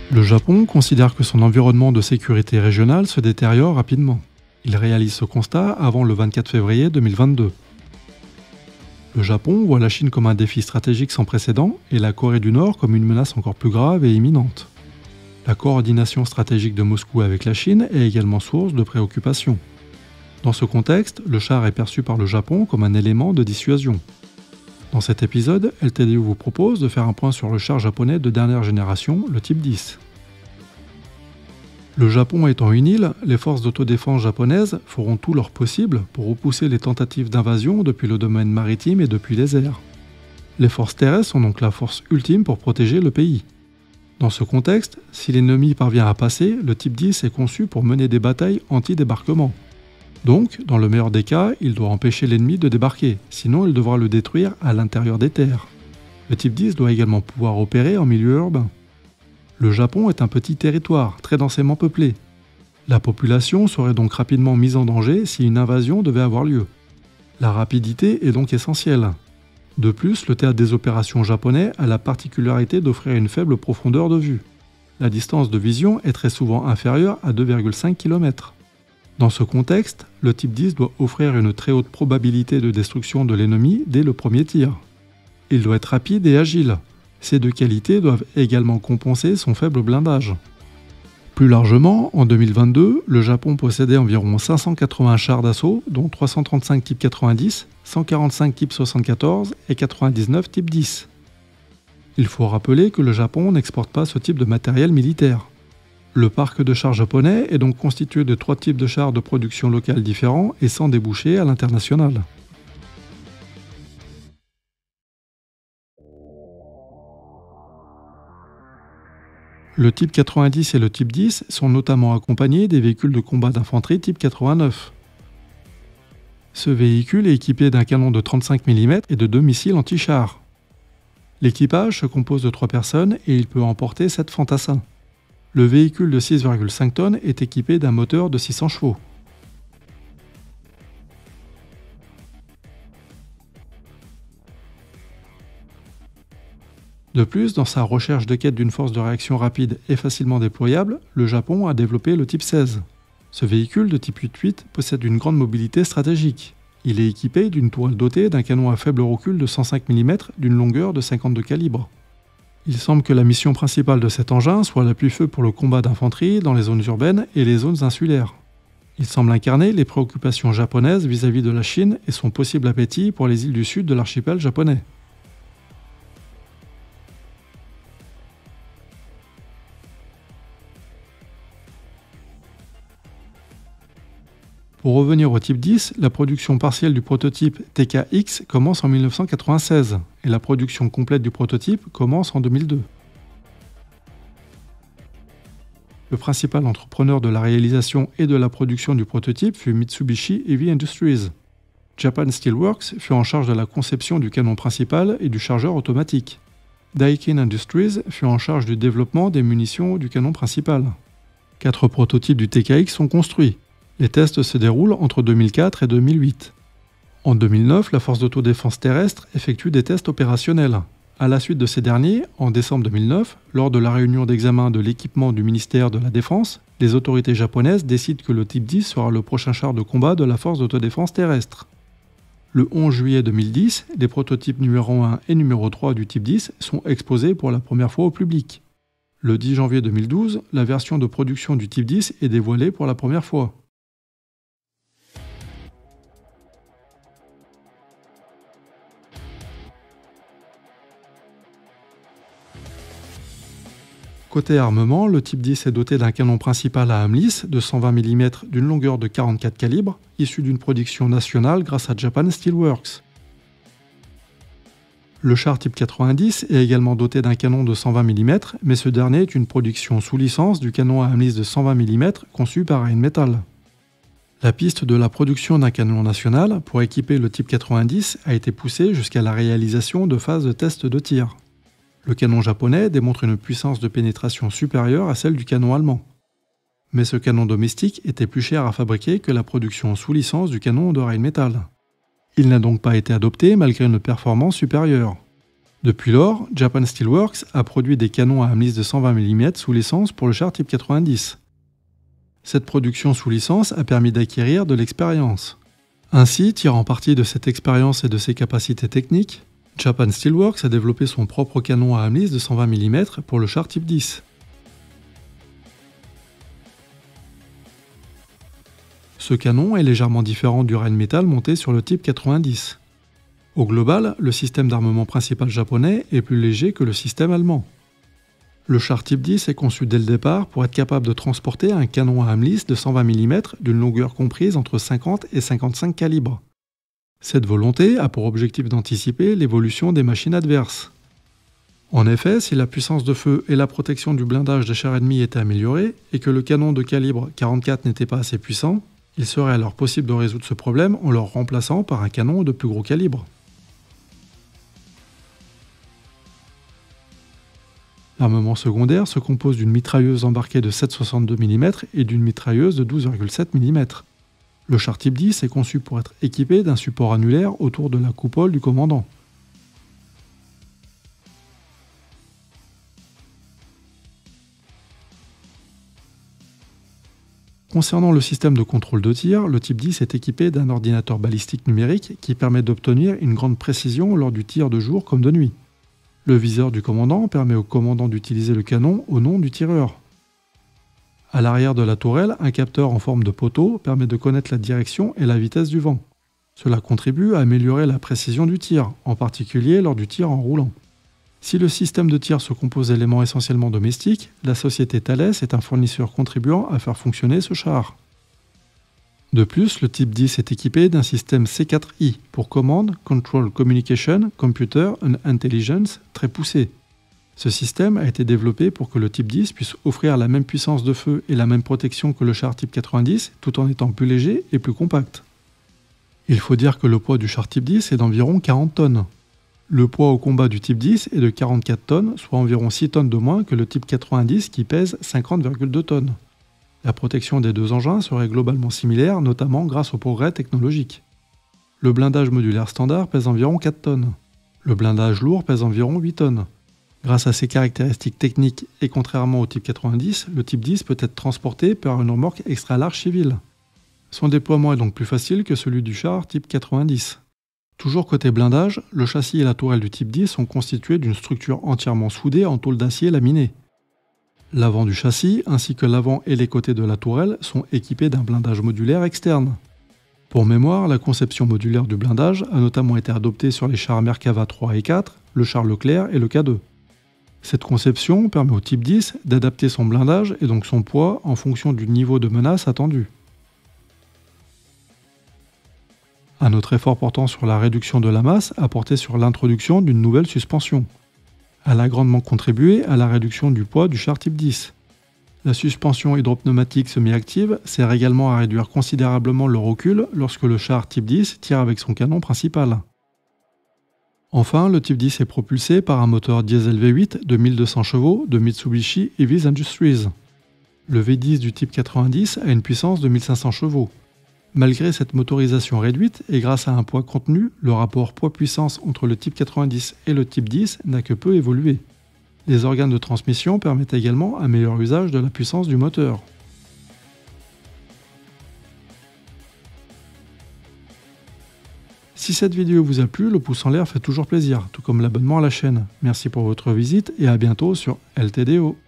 Le Japon considère que son environnement de sécurité régionale se détériore rapidement. Il réalise ce constat avant le 24 février 2022. Le Japon voit la Chine comme un défi stratégique sans précédent et la Corée du Nord comme une menace encore plus grave et imminente. La coordination stratégique de Moscou avec la Chine est également source de préoccupation. Dans ce contexte, le char est perçu par le Japon comme un élément de dissuasion. Dans cet épisode, LTDU vous propose de faire un point sur le char japonais de dernière génération, le Type 10. Le Japon étant une île, les forces d'autodéfense japonaises feront tout leur possible pour repousser les tentatives d'invasion depuis le domaine maritime et depuis les airs. Les forces terrestres sont donc la force ultime pour protéger le pays. Dans ce contexte, si l'ennemi parvient à passer, le Type 10 est conçu pour mener des batailles anti-débarquement. Donc, dans le meilleur des cas, il doit empêcher l'ennemi de débarquer, sinon il devra le détruire à l'intérieur des terres. Le Type 10 doit également pouvoir opérer en milieu urbain. Le Japon est un petit territoire, très densément peuplé. La population serait donc rapidement mise en danger si une invasion devait avoir lieu. La rapidité est donc essentielle. De plus, le théâtre des opérations japonais a la particularité d'offrir une faible profondeur de vue. La distance de vision est très souvent inférieure à 2,5 km. Dans ce contexte, le Type 10 doit offrir une très haute probabilité de destruction de l'ennemi dès le premier tir. Il doit être rapide et agile. Ces deux qualités doivent également compenser son faible blindage. Plus largement, en 2022, le Japon possédait environ 580 chars d'assaut, dont 335 Type 90, 145 Type 74 et 99 Type 10. Il faut rappeler que le Japon n'exporte pas ce type de matériel militaire. Le parc de chars japonais est donc constitué de 3 types de chars de production locale différents et sans débouché à l'international. Le Type 90 et le Type 10 sont notamment accompagnés des véhicules de combat d'infanterie Type 89. Ce véhicule est équipé d'un canon de 35 mm et de 2 missiles anti-chars. L'équipage se compose de 3 personnes et il peut emporter 7 fantassins. Le véhicule de 6,5 tonnes est équipé d'un moteur de 600 chevaux. De plus, dans sa recherche de quête d'une force de réaction rapide et facilement déployable, le Japon a développé le Type 16. Ce véhicule de type 8-8 possède une grande mobilité stratégique. Il est équipé d'une tourelle dotée d'un canon à faible recul de 105 mm d'une longueur de 52 calibres. Il semble que la mission principale de cet engin soit l'appui-feu pour le combat d'infanterie dans les zones urbaines et les zones insulaires. Il semble incarner les préoccupations japonaises vis-à-vis de la Chine et son possible appétit pour les îles du sud de l'archipel japonais. Pour revenir au Type 10, la production partielle du prototype TKX commence en 1996 et la production complète du prototype commence en 2002. Le principal entrepreneur de la réalisation et de la production du prototype fut Mitsubishi Heavy Industries. Japan Steel Works fut en charge de la conception du canon principal et du chargeur automatique. Daikin Industries fut en charge du développement des munitions du canon principal. 4 prototypes du TKX sont construits. Les tests se déroulent entre 2004 et 2008. En 2009, la force d'autodéfense terrestre effectue des tests opérationnels. À la suite de ces derniers, en décembre 2009, lors de la réunion d'examen de l'équipement du ministère de la Défense, les autorités japonaises décident que le Type 10 sera le prochain char de combat de la force d'autodéfense terrestre. Le 11 juillet 2010, les prototypes numéro 1 et numéro 3 du Type 10 sont exposés pour la première fois au public. Le 10 janvier 2012, la version de production du Type 10 est dévoilée pour la première fois. Côté armement, le Type 10 est doté d'un canon principal à âme lisse de 120 mm d'une longueur de 44 calibres, issu d'une production nationale grâce à Japan Steel Works. Le char Type 90 est également doté d'un canon de 120 mm, mais ce dernier est une production sous licence du canon à âme lisse de 120 mm conçu par Rheinmetall. La piste de la production d'un canon national pour équiper le Type 90 a été poussée jusqu'à la réalisation de phases de test de tir. Le canon japonais démontre une puissance de pénétration supérieure à celle du canon allemand. Mais ce canon domestique était plus cher à fabriquer que la production sous licence du canon de Rheinmetall. Il n'a donc pas été adopté malgré une performance supérieure. Depuis lors, Japan Steelworks a produit des canons à âme lisse de 120 mm sous licence pour le char Type 90. Cette production sous licence a permis d'acquérir de l'expérience. Ainsi, tirant parti de cette expérience et de ses capacités techniques, Japan Steelworks a développé son propre canon à âme lisse de 120 mm pour le char Type 10. Ce canon est légèrement différent du Rheinmetall monté sur le Type 90. Au global, le système d'armement principal japonais est plus léger que le système allemand. Le char Type 10 est conçu dès le départ pour être capable de transporter un canon à âme lisse de 120 mm d'une longueur comprise entre 50 et 55 calibres. Cette volonté a pour objectif d'anticiper l'évolution des machines adverses. En effet, si la puissance de feu et la protection du blindage des chars ennemis étaient améliorées et que le canon de calibre 44 n'était pas assez puissant, il serait alors possible de résoudre ce problème en le remplaçant par un canon de plus gros calibre. L'armement secondaire se compose d'une mitrailleuse embarquée de 7,62 mm et d'une mitrailleuse de 12,7 mm. Le char Type 10 est conçu pour être équipé d'un support annulaire autour de la coupole du commandant. Concernant le système de contrôle de tir, le Type 10 est équipé d'un ordinateur balistique numérique qui permet d'obtenir une grande précision lors du tir de jour comme de nuit. Le viseur du commandant permet au commandant d'utiliser le canon au nom du tireur. À l'arrière de la tourelle, un capteur en forme de poteau permet de connaître la direction et la vitesse du vent. Cela contribue à améliorer la précision du tir, en particulier lors du tir en roulant. Si le système de tir se compose d'éléments essentiellement domestiques, la société Thales est un fournisseur contribuant à faire fonctionner ce char. De plus, le Type 10 est équipé d'un système C4I pour Command, Control Communication, Computer and Intelligence très poussé. Ce système a été développé pour que le Type 10 puisse offrir la même puissance de feu et la même protection que le char Type 90 tout en étant plus léger et plus compact. Il faut dire que le poids du char Type 10 est d'environ 40 tonnes. Le poids au combat du Type 10 est de 44 tonnes, soit environ 6 tonnes de moins que le Type 90 qui pèse 50,2 tonnes. La protection des deux engins serait globalement similaire, notamment grâce au progrès technologique. Le blindage modulaire standard pèse environ 4 tonnes. Le blindage lourd pèse environ 8 tonnes. Grâce à ces caractéristiques techniques et contrairement au Type 90, le Type 10 peut être transporté par une remorque extra large civile. Son déploiement est donc plus facile que celui du char Type 90. Toujours côté blindage, le châssis et la tourelle du Type 10 sont constitués d'une structure entièrement soudée en tôle d'acier laminée. L'avant du châssis ainsi que l'avant et les côtés de la tourelle sont équipés d'un blindage modulaire externe. Pour mémoire, la conception modulaire du blindage a notamment été adoptée sur les chars Merkava 3 et 4, le char Leclerc et le K2. Cette conception permet au Type 10 d'adapter son blindage et donc son poids en fonction du niveau de menace attendu. Un autre effort portant sur la réduction de la masse a porté sur l'introduction d'une nouvelle suspension. Elle a grandement contribué à la réduction du poids du char Type 10. La suspension hydropneumatique semi-active sert également à réduire considérablement le recul lorsque le char Type 10 tire avec son canon principal. Enfin, le Type 10 est propulsé par un moteur diesel V8 de 1200 chevaux de Mitsubishi Heavy Industries. Le V10 du Type 90 a une puissance de 1500 chevaux. Malgré cette motorisation réduite et grâce à un poids contenu, le rapport poids-puissance entre le Type 90 et le Type 10 n'a que peu évolué. Les organes de transmission permettent également un meilleur usage de la puissance du moteur. Si cette vidéo vous a plu, le pouce en l'air fait toujours plaisir, tout comme l'abonnement à la chaîne. Merci pour votre visite et à bientôt sur LTDO.